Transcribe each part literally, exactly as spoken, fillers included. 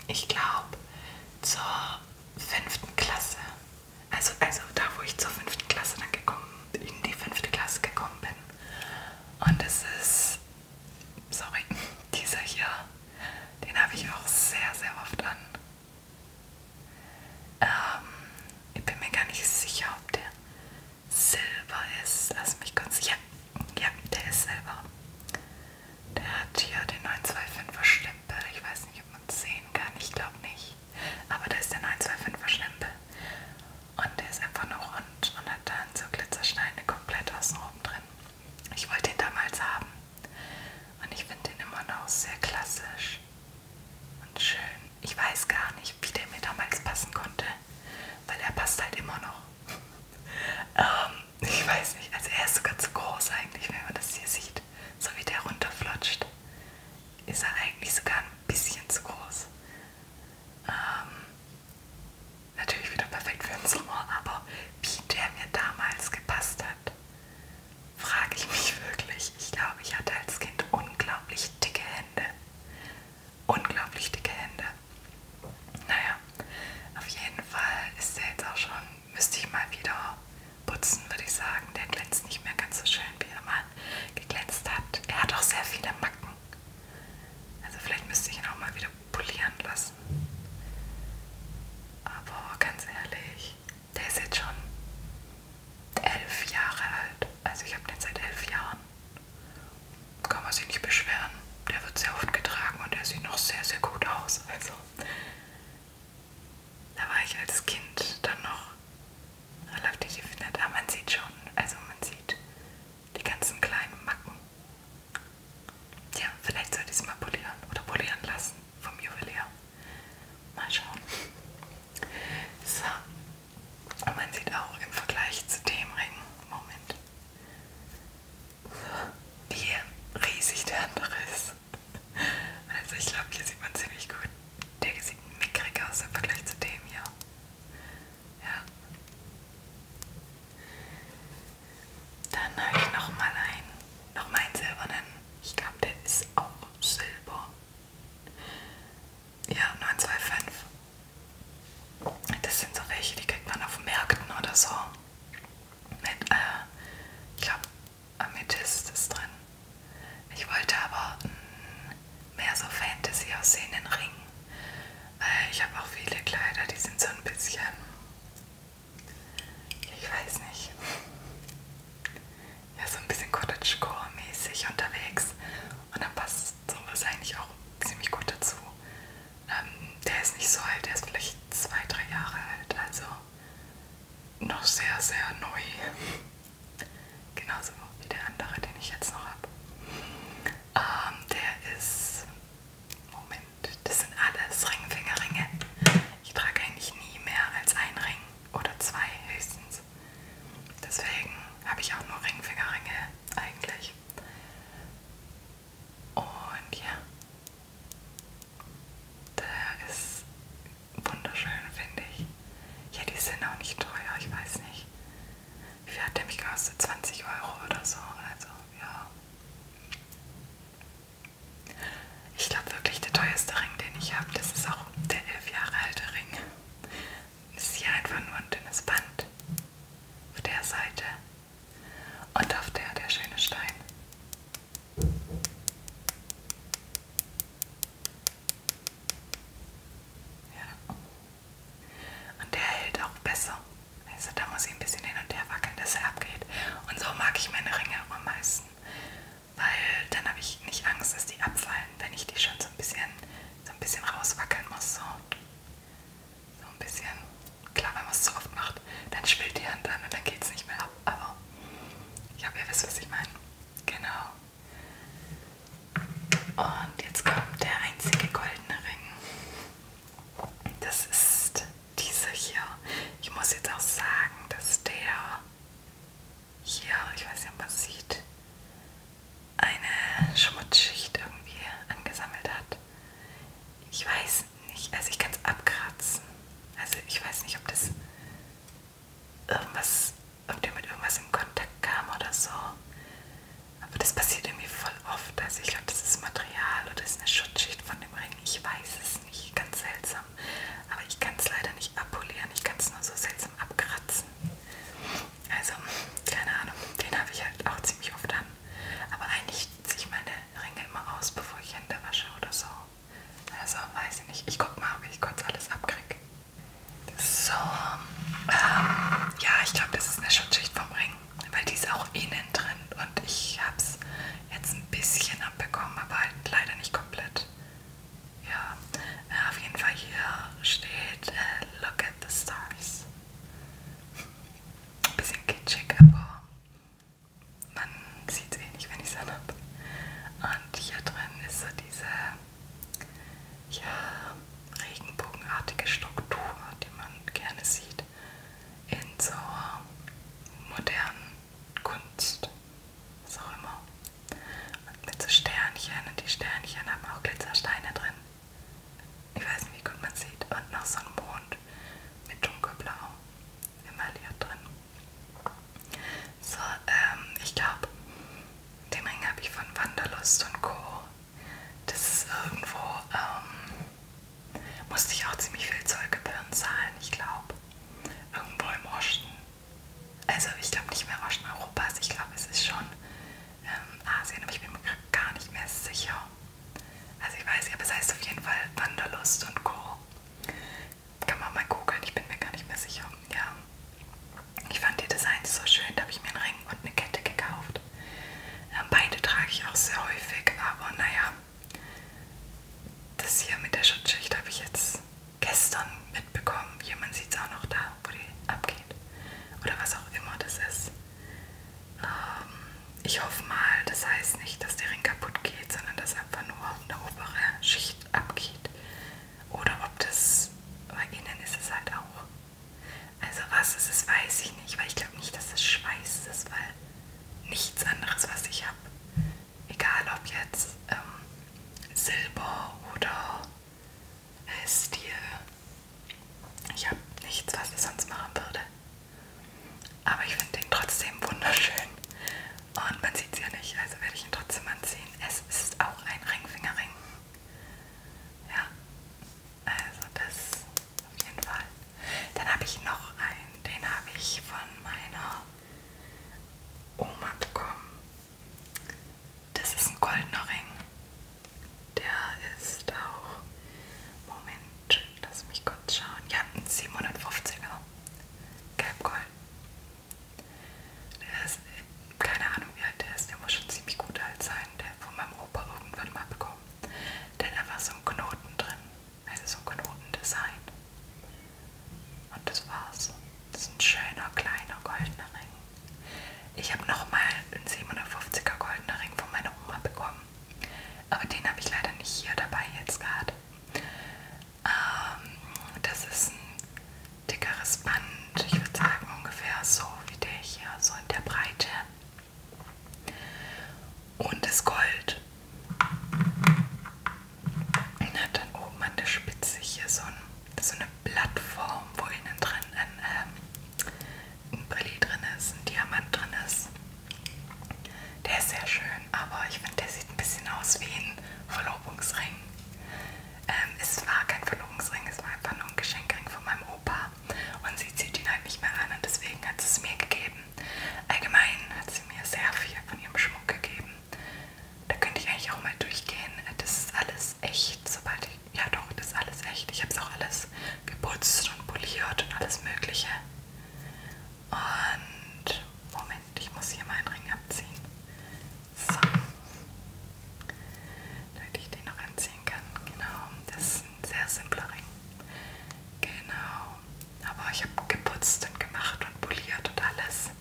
ich glaube, zur fünften Klasse. Also, also da, wo ich zur fünften Klasse dann gekommen, in die fünfte Klasse gekommen bin. Und es ist, sorry, dieser hier, den habe ich auch sehr, sehr oft an. Ähm, ich bin mir gar nicht sicher, ob der Silber ist. Lass mich kurz, ja, ja, der ist Silber. Der hat hier den neun zwei fünfer Stempel. Ich weiß nicht, ob man es sehen kann. Ich glaube nicht. Aber da ist der neun zwei fünfer Stempel. Und der ist einfach nur rund und hat dann so Glitzersteine komplett außen oben drin. Ich wollte den damals haben. Und ich finde den immer noch sehr klassisch und schön. Ich weiß gar nicht, wie der mir damals passen konnte. Weil er passt halt immer noch. ähm, ich weiß nicht. Also er ist sogar zu groß eigentlich, wenn man das hier sieht. So wie der runterflutscht, ist er eigentlich sogar ein bisschen zu groß. Ähm, natürlich wieder perfekt für den Sommer, aber wie der mir damals gepasst hat, frage ich mich wirklich. Ich glaube, ich hatte als Kind unglaublich dicke Hände. Unglaublich dicke Hände. Naja, auf jeden Fall ist der jetzt auch schon, müsste ich mal wieder putzen, würde ich sagen. Der glänzt nicht mehr ganz so schön, wie er mal geglänzt hat. Er hat auch sehr viele Macken. Also vielleicht müsste ich ihn auch mal wieder polieren lassen. Aber ganz ehrlich, der ist jetzt schon elf Jahre alt. Also ich habe den seit elf Jahren. Kann man sich nicht beschweren. Der wird sehr oft getragen und der sieht noch sehr, sehr gut aus. Also da war ich als Kind dann noch relativ nett. Aber man sieht schon, also man sieht die ganzen kleinen Macken. Ja, vielleicht sollte ich es mal polieren oder polieren lassen vom Juwelier. Mal schauen. So. Und man sieht auch im Vergleich zu dem Ring, Moment, wie riesig der andere ist. Also ich glaube, hier sieht man ziemlich gut. Der sieht mickrig aus im Vergleich zu dem hier. Ja. Dann habe ich nochmal einen, nochmal einen silbernen. Ich glaube, der ist auch Silber. Ja, neun zwei fünf. Das sind so welche, die kriegt man auf Märkten oder so. Mit, äh, ich glaube, Amethyst ist drin. Ich wollte aber mh, mehr so Fantasy aussehenden Ring. Weil ich habe auch viele Kleider, die sind so ein bisschen, ich weiß nicht, ja, so ein bisschen Cottagecore-mäßig unterwegs. Und dann passt sowas eigentlich auch ziemlich gut dazu. Ähm, der ist nicht so alt, der ist vielleicht zwei, drei Jahre alt, also noch sehr, sehr neu. Genauso wie der andere, den ich jetzt noch habe. Ähm, der ist, Moment, das sind alles Ringfingerringe. Ich trage eigentlich nie mehr als einen Ring oder zwei höchstens. Deswegen habe ich auch nur Ringfingerringe eigentlich. Und ja, der ist wunderschön, finde ich. Ja, die sind auch nicht teuer, ich weiß nicht. Wie viel hat der mich gekostet? zwanzig Euro oder so, also ja. Ich glaube wirklich, der teuerste Ring, den ich habe, das ist auch der elf Jahre alte Ring. Das ist hier einfach nur ein dünnes Band. Auf der Seite. Und auf der der schöne Stein. Ja. Und der hält auch besser. Also da muss ich ein bisschen hin und her wackeln, dass er abgeht. Und so mag ich meine Ringe auch am meisten. Weil dann habe ich nicht Angst, dass die abfallen, wenn ich die schon so ein bisschen, so ein bisschen rauswackeln muss. So, so ein bisschen. Klar, wenn man es zu oft macht, dann schwillt die Hand an und dann geht es nicht mehr ab. Aber ich glaube, ihr wisst, was ich meine. Genau. Und jetzt kommt der einzige goldene Ring. Das ist dieser hier. Ich muss jetzt auch sagen, dass der hier, ich weiß nicht, ob man es sieht, eine Schmutzschicht irgendwie angesammelt hat. Ich weiß nicht, also ich kann es abkratzen. Also ich weiß nicht, ob das irgendwas, ob der mit irgendwas in Kontakt kam oder so. Aber das passiert irgendwie voll oft. Also ich glaube, das ist Material oder das ist eine Schutzschicht von dem Ring. Ich weiß es nicht, ganz seltsam. einzigartige Struktur, die man gerne sieht in so modernen Kunst, was auch immer. Und mit so Sternchen, und die Sternchen haben auch Glitzersteine drin. Ich weiß nicht, wie gut man sieht. Und noch so ein Mond mit dunkelblau emailliert drin. So, ähm, ich glaube, den Ring habe ich von Wanderlust und Co. Das ist irgendwo, ähm, musste ich auch ziemlich viel Zollgebühren zahlen, ich glaube. Irgendwo im Osten. Also ich glaube nicht mehr Osten Europas, ich glaube es ist schon ähm, Asien, aber ich bin mir gar nicht mehr sicher. Also ich weiß nicht, aber es heißt auf jeden Fall Wanderlust und Co. Kann man mal googeln, ich bin mir gar nicht mehr sicher. Ja. Ich fand die Designs so schön, da habe ich mir einen Ring und eine Kette gekauft. Ähm, beide trage ich auch sehr häufig, aber naja. Das hier mit der Schutzschicht habe ich jetzt gestern mitbekommen. Hier, man sieht es auch noch da, wo die abgeht. Oder was auch immer das ist. Ähm, ich hoffe mal, das heißt nicht, dass der Ring kaputt geht, sondern dass einfach nur eine obere Schicht abgeht. Oder ob das, bei ihnen ist es halt auch. Also was es ist, weiß ich nicht, weil ich glaube nicht, dass es Schweiß ist, weil nichts anderes, was ich habe, egal ob jetzt ähm, Silber oder äh, Stil, ich habe nichts, was es sonst machen würde. Aber ich finde den trotzdem wunderschön und man sieht es ja nicht, also werde ich ihn trotzdem anziehen. Es ist auch ein Ringfingerring. Ja, also das auf jeden Fall. Dann habe ich noch einen, den habe ich von meiner Oma bekommen. Das ist ein goldener Ring. Der ist auch, Moment, lass mich kurz schauen. Ja, ein siebenhundertfünfziger. Gelbgold. Der ist, keine Ahnung wie alt der ist, der muss schon ziemlich gut alt sein. Der von meinem Opa irgendwann mal bekommen. Der hat einfach so einen Knoten drin. Also so ein Knotendesign. Und das war's. Das ist ein schöner, kleiner, goldener Ring. Ich habe nochmal einen siebenhundertfünfziger goldener Ring von meiner Oma bekommen. Aber den habe ich leider nicht hier dabei jetzt gerade. Ähm, das ist ein dickeres Band. Ich würde sagen ungefähr so wie der hier, so in der Breite. Und das Gold. Und hat dann oben an der Spitze hier so, ein, so eine Plattform, wo innen drin ein, ähm, ein Brilli drin ist, ein Diamant drin ist. Der ist sehr schön, aber ich finde, der sieht ein bisschen aus wie ein Verlobungsring. Ähm, es war kein Verlobungsring, es war einfach nur ein Geschenkring von meinem Opa. Und sie zieht ihn halt nicht mehr an und deswegen hat sie es mir gegeben. Allgemein hat sie mir sehr viel von ihrem Schmuck gegeben. Da könnte ich eigentlich auch mal durchgehen. Das ist alles echt, sobald ich... Ja doch, das ist alles echt. Ich habe es auch alles geputzt und poliert und alles mögliche. Und... Moment, ich muss hier meinen Ring abziehen. So. Damit ich den noch anziehen kann. Genau, das ist ein sehr simpler Ring. Genau. Aber ich habe geputzt und gemacht und poliert und alles.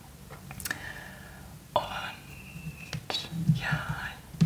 Und ja,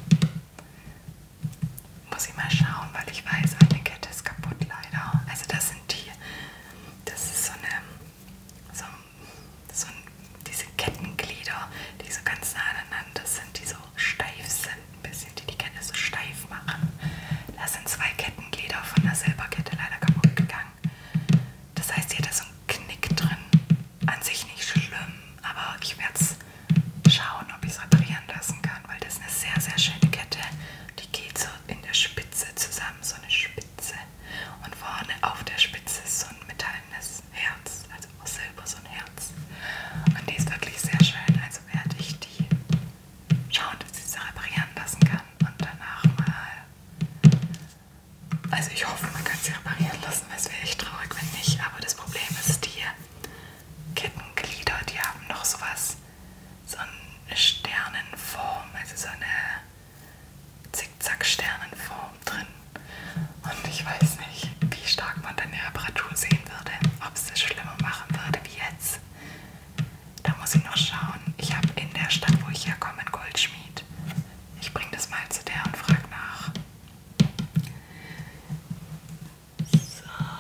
muss ich mal schauen, weil ich weiß, eine Kette ist kaputt leider. Also das sind die, das ist so eine, so, so ein, diese Kettenglieder, die so ganz nah aneinander sind, die so steif sind, ein bisschen, die die Kette so steif machen. Da sind zwei Kettenglieder von der Silberkette leider kaputt gegangen. Das heißt, hier hat so einen Knick drin. An sich nicht schlimm, aber ich werde es schauen, ob ich es reparieren lassen kann, weil das ist eine sehr, sehr schöne Kette. Die geht so in der Spitze zusammen, so eine Spitze. Und vorne auf der Spitze ist so ein metallenes Herz, also aus Silber so ein Herz. Und die ist wirklich sehr schön, also werde ich die schauen, dass ich sie reparieren lassen kann und danach mal... Also ich hoffe, man kann sie reparieren lassen, weil es wäre echt traurig, wenn nicht. Aber das Problem ist, die Kettenglieder, die haben noch sowas, so eine Sternenform, also so eine Zickzack-Sternenform drin. Und ich weiß nicht, wie stark man dann eine Reparatur sehen würde, ob es das schlimmer machen würde wie jetzt. Da muss ich noch schauen. Ich habe in der Stadt, wo ich herkomme, einen Goldschmied. Ich bringe das mal zu der und frage nach. So.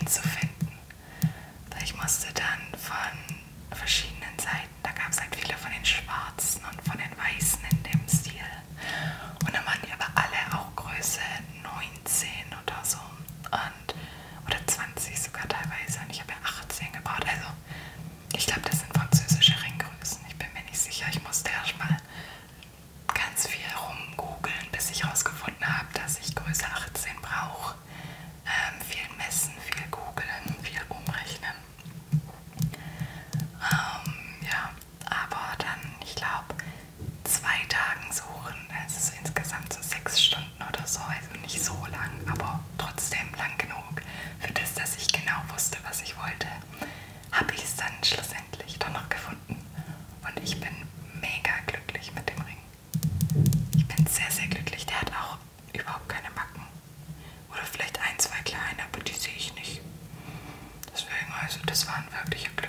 zu finden. Ich musste dann von verschiedenen Seiten, da gab es halt viele von den Schwarzen und von den Weißen in dem Stil. Und dann waren die aber alle auch Größe neunzehn oder so. Und, oder zwanzig sogar teilweise. Und ich habe ja achtzehn gebaut. Also, ich glaube, das sind französische Ringgrößen. Ich bin mir nicht sicher. Ich musste erstmal ganz viel rumgoogeln, bis ich herausgefunden habe, dass ich Größe achtzehn brauche. Ähm, viel messen, viel googeln, viel umrechnen. Ähm, ja, aber dann, ich glaube, zwei Tagen suchen, also so insgesamt so sechs Stunden oder so, also nicht so lang, aber trotzdem lang genug für das, dass ich genau wusste, was ich wollte, habe ich es dann schlussendlich doch noch gefunden. Und ich bin mega glücklich mit dem Ring. Ich bin sehr, sehr glücklich. Der hat auch überhaupt keine Macken. Oder vielleicht ein, zwei kleine, aber die sehe ich nicht. Deswegen, also das war ein wirklicher